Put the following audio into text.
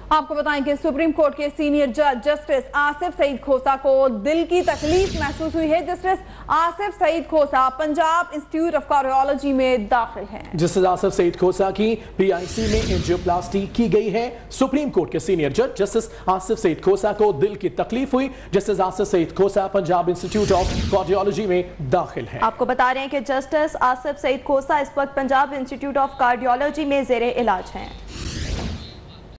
आपको बताएं कि सुप्रीम कोर्ट के सीनियर जज जस्टिस आसिफ सईद खोसा को दिल की तकलीफ महसूस हुई है। Justice Asif Saeed Khosa Punjab institute of cardiology में दाखिल हैं। जस्टिस आसिफ सईद खोसा की पीआईसी में एंजियोप्लास्टी की गई है। सुप्रीम कोर्ट के सीनियर जज जस्टिस आसिफ सईद खोसा को दिल की तकलीफ हुई। Justice Asif Saeed Khosa Punjab institute of cardiology में दाखिल है। आपको बता रहे हैं कि जस्टिस आसिफ सईद खोसा इस वक्त पंजाब इंस्टीट्यूट ऑफ कार्डियोलॉजी में जेरे इलाज हैं।